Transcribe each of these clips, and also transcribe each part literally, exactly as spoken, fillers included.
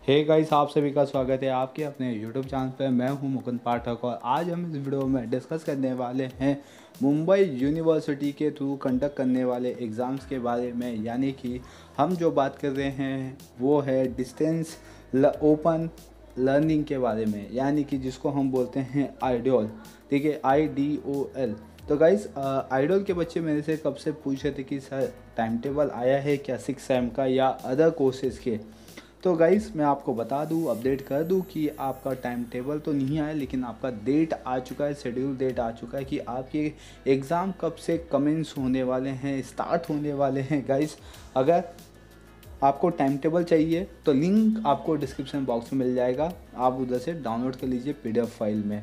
Hey guys, आप सभी का स्वागत है आपके अपने यूट्यूब चैनल पर। मैं हूं मुकुंद पाठक और आज हम इस वीडियो में डिस्कस करने वाले हैं मुंबई यूनिवर्सिटी के थ्रू कंडक्ट करने वाले एग्ज़ाम्स के बारे में। यानी कि हम जो बात कर रहे हैं वो है डिस्टेंस ओपन लर्निंग के बारे में, यानी कि जिसको हम बोलते हैं आइडियल। ठीक है, आई डी ओ एल। तो गाइस, आइडियल के बच्चे मेरे से कब से पूछ रहे थे कि सर टाइम टेबल आया है क्या सिक्स सेम का या अदर कोर्सेज़ के। तो गाइस, मैं आपको बता दूं, अपडेट कर दूं कि आपका टाइम टेबल तो नहीं आया, लेकिन आपका डेट आ चुका है, शेड्यूल डेट आ चुका है कि आपके एग्ज़ाम कब से कमेंस होने वाले हैं, स्टार्ट होने वाले हैं। गाइस, अगर आपको टाइम टेबल चाहिए तो लिंक आपको डिस्क्रिप्शन बॉक्स में मिल जाएगा, आप उधर से डाउनलोड कर लीजिए पीडीएफ फाइल में।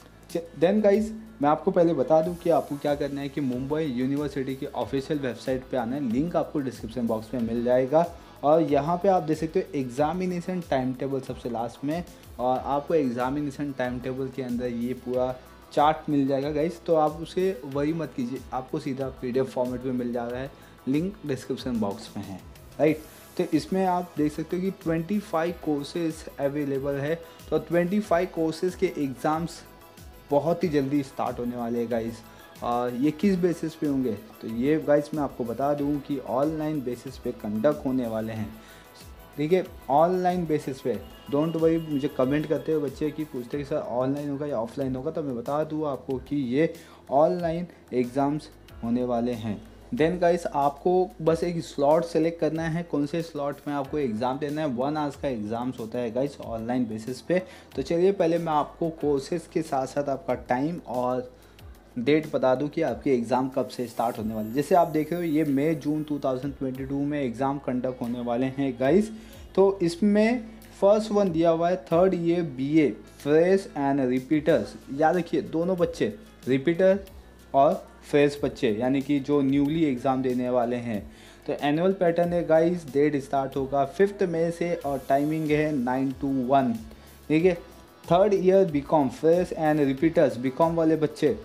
देन गाइस, मैं आपको पहले बता दूं कि आपको क्या करना है कि मुंबई यूनिवर्सिटी की ऑफिशियल वेबसाइट पे आना है, लिंक आपको डिस्क्रिप्शन बॉक्स में मिल जाएगा। और यहाँ पे आप देख सकते हो एग्जामिनेशन टाइम टेबल सबसे लास्ट में, और आपको एग्जामिनेशन टाइम टेबल के अंदर ये पूरा चार्ट मिल जाएगा गाइस। तो आप उसे वरी मत कीजिए, आपको सीधा पीडीएफ फॉर्मेट में मिल जा रहा है, लिंक डिस्क्रिप्शन बॉक्स में है, राइट। तो इसमें आप देख सकते हो कि पच्चीस कोर्सेज अवेलेबल है। तो पच्चीस कोर्सेज के एग्ज़ाम्स बहुत ही जल्दी स्टार्ट होने वाले हैं गाइस। और ये किस बेसिस पे होंगे, तो ये गाइस मैं आपको बता दूं कि ऑनलाइन बेसिस पे कंडक्ट होने वाले हैं। ठीक है, ऑनलाइन बेसिस पे। डोंट वरी, मुझे कमेंट करते हुए बच्चे कि पूछते कि सर ऑनलाइन होगा या ऑफलाइन होगा, तो मैं बता दूं आपको कि ये ऑनलाइन एग्ज़ाम्स होने वाले हैं। देन गाइस, आपको बस एक स्लॉट सेलेक्ट करना है, कौन से स्लॉट में आपको एग्ज़ाम देना है। वन आवर्स का एग्ज़ाम्स होता है गाइस ऑनलाइन बेसिस पे। तो चलिए पहले मैं आपको कोर्सेज के साथ साथ आपका टाइम और डेट बता दूं कि आपके एग्ज़ाम कब से स्टार्ट होने वाले। जैसे आप देख रहे हो ये मई जून दो हज़ार बाईस में एग्ज़ाम कंडक्ट होने वाले हैं गाइस। तो इसमें फर्स्ट वन दिया हुआ है third year BA fresh and repeaters. याद रखिए, दोनों बच्चे रिपीटर और फ्रेश बच्चे, यानी कि जो न्यूली एग्ज़ाम देने वाले हैं। तो एनुअल पैटर्न है गाइस, डेट स्टार्ट होगा फिफ्थ मई से और टाइमिंग है नाइन टू वन। ठीक है, third year BCom fresh and repeaters, BCom वाले बच्चे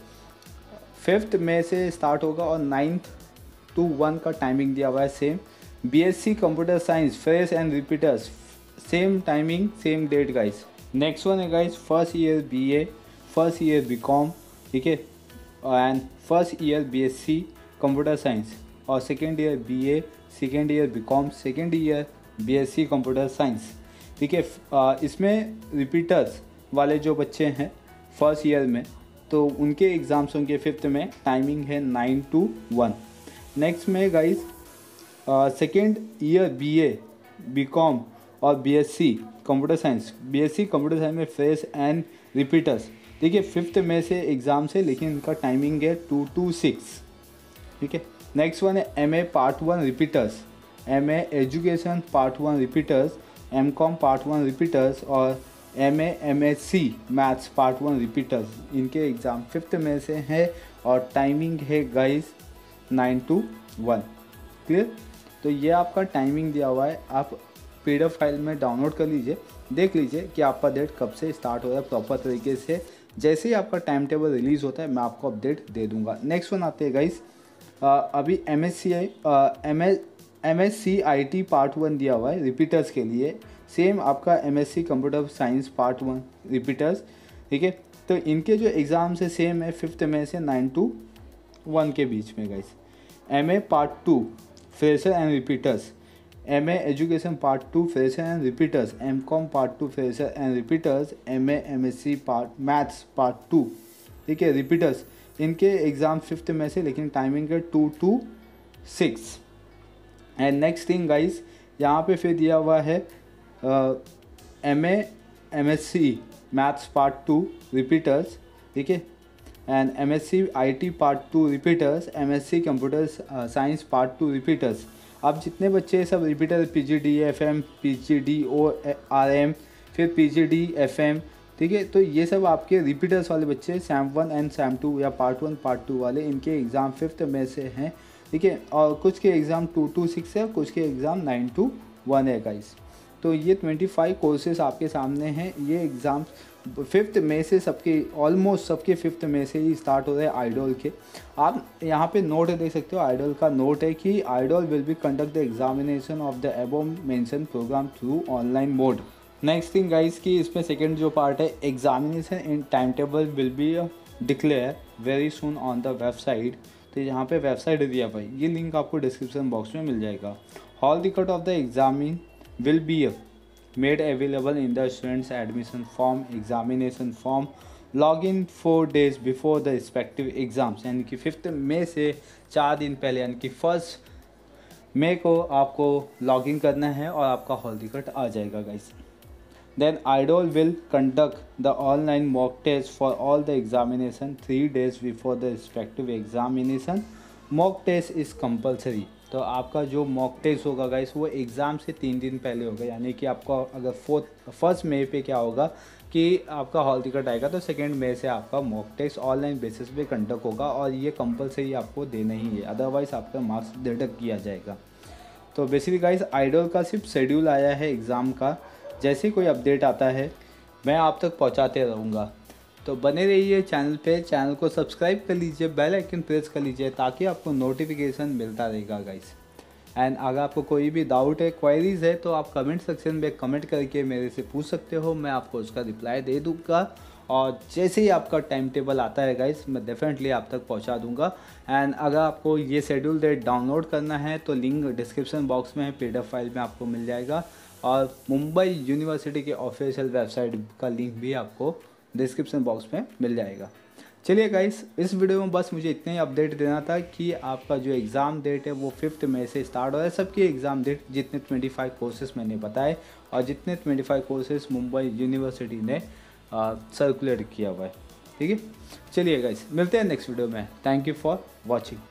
फिफ्थ मई से स्टार्ट होगा और नाइन्थ टू वन का टाइमिंग दिया हुआ है same. BSc computer science fresh and repeaters, same timing same date guys. Next one है guys first year BA first year BCom, ठीक है, and first year BSc computer science और second year BA second year BCom second year BSc computer science. ठीक है, इसमें repeaters वाले जो बच्चे हैं फर्स्ट ईयर में, तो उनके एग्ज़ाम्स होंगे फिफ्थ में, टाइमिंग है नाइन टू वन। नेक्स्ट में guys second year BA BCom और BSc computer science BSc computer science में फ्रेश एंड रिपीटर्स। देखिए फिफ्थ में से एग्ज़ाम से, लेकिन इनका टाइमिंग है टू टू सिक्स। ठीक है, नेक्स्ट वन है M A part one repeaters, M A education part one repeaters, M com part one repeaters और M A M S C maths part one repeaters. इनके exam fifth में से है और timing है guys nine to one. Clear, तो ये आपका टाइमिंग दिया हुआ है, आप पीडीएफ फाइल में डाउनलोड कर लीजिए, देख लीजिए कि आपका डेट कब से स्टार्ट हो रहा है प्रॉपर तरीके से। जैसे ही आपका टाइम टेबल रिलीज़ होता है मैं आपको अपडेट दे दूंगा। नेक्स्ट वन आते हैं गाइस, अभी M S C I M S M S C I T part one दिया हुआ है रिपीटर्स के लिए, सेम आपका M S C computer science part one repeaters. ठीक है, तो इनके जो एग्ज़ाम्स है सेम है फिफ्थ में से नाइन टू वन के बीच में guys. M A part two fresher and repeaters, M A education part two fresher and repeaters, M com part two fresher and repeaters, M A M S C part maths part two, ठीक है, repeaters. इनके exam fifth में से, लेकिन timing है two two six. And next thing guys, यहाँ पे फिर दिया हुआ है M A M S C maths part two repeaters, ठीक है, and M S C I T part two repeaters, M S C computer science part two repeaters. अब जितने बच्चे सब repeater, P G D F M, P G D O R M, फिर P G D F M, ठीक है, तो ये सब आपके रिपीटर्स वाले बच्चे sem one and sem two या पार्ट वन पार्ट टू वाले, इनके एग्ज़ाम फिफ्थ में से हैं। ठीक है, और कुछ के एग्ज़ाम टू टू सिक्स है, कुछ के एग्ज़ाम नाइन टू वन है गाइस। तो ये पच्चीस कोर्सेज आपके सामने हैं। ये एग्ज़ाम फिफ्थ मई से सबके, ऑलमोस्ट सबके फिफ्थ मई से ही स्टार्ट हो रहे हैं आइडियल के। आप यहाँ पे नोट देख सकते हो, आइडियल का नोट है कि IDOL will be conduct the examination of the above mention program through online mode. Next thing guys कि इसमें सेकंड जो पार्ट है, examination in time table will be declare very soon on the website. तो यहाँ पे website दिया भाई, ये लिंक आपको डिस्क्रिप्शन बॉक्स में मिल जाएगा। Hall ticket of the examine will be made available in the students admission form, examination form log in four days before the respective exams. यानी कि फिफ्थ मई से चार दिन पहले यानी कि फर्स्ट मई को आपको लॉग इन करना है और आपका हॉल टिकट आ जाएगा guys. Then IDOL will conduct the online mock test for all the examination three days before the respective examination. Mock test is compulsory। तो आपका जो मॉक टेस्ट होगा गाइस वो एग्ज़ाम से तीन दिन पहले होगा। यानी कि आपका अगर फोर्थ फर्स्ट मई पे क्या होगा कि आपका हॉल टिकट आएगा तो सेकेंड मई से आपका मॉक टेस्ट ऑनलाइन बेसिस पे कंडक्ट होगा और ये कंपलसरी आपको देना ही है, अदरवाइज़ आपका मार्क्स डिडक्ट किया जाएगा। तो बेसिकली गाइस आइडोल का सिर्फ शेड्यूल आया है एग्ज़ाम का, जैसे कोई अपडेट आता है मैं आप तक पहुंचाते रहूँगा। तो बने रहिए चैनल पे, चैनल को सब्सक्राइब कर लीजिए, बेल आइकन प्रेस कर लीजिए ताकि आपको नोटिफिकेशन मिलता रहेगा गाइस। एंड अगर आपको कोई भी डाउट है, क्वेरीज है तो आप कमेंट सेक्शन में कमेंट करके मेरे से पूछ सकते हो, मैं आपको उसका रिप्लाई दे दूँगा। और जैसे ही आपका टाइम टेबल आता है गाइस मैं डेफिनेटली आप तक पहुंचा दूंगा। एंड अगर आपको ये शेड्यूल डेट डाउनलोड करना है तो लिंक डिस्क्रिप्शन बॉक्स में पीडीएफ फाइल में आपको मिल जाएगा और मुंबई यूनिवर्सिटी के ऑफिशियल वेबसाइट का लिंक भी आपको डिस्क्रिप्शन बॉक्स में मिल जाएगा। चलिए गाइस, इस वीडियो में बस मुझे इतना ही अपडेट देना था कि आपका जो एग्ज़ाम डेट है वो फिफ्थ मई से स्टार्ट हो रहा है। सबकी एग्ज़ाम डेट जितने ट्वेंटी फाइव कोर्सेज मैंने बताए और जितने twenty five courses Mumbai university ने सर्कुलेट किया हुआ है। ठीक है, चलिए गाइस मिलते हैं नेक्स्ट वीडियो में। Thank you for watching.